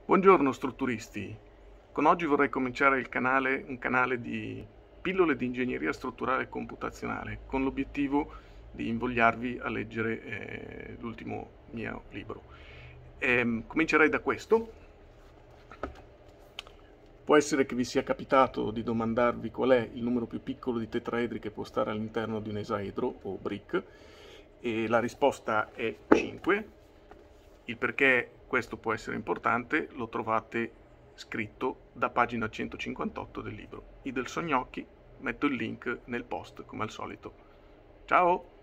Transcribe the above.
Buongiorno strutturisti, con oggi vorrei cominciare un canale di pillole di ingegneria strutturale e computazionale con l'obiettivo di invogliarvi a leggere l'ultimo mio libro. Comincerei da questo. Può essere che vi sia capitato di domandarvi qual è il numero più piccolo di tetraedri che può stare all'interno di un esaedro o brick e la risposta è 5. Il perché questo può essere importante lo trovate scritto da pagina 158 del libro. I del Sognocchi, metto il link nel post come al solito. Ciao!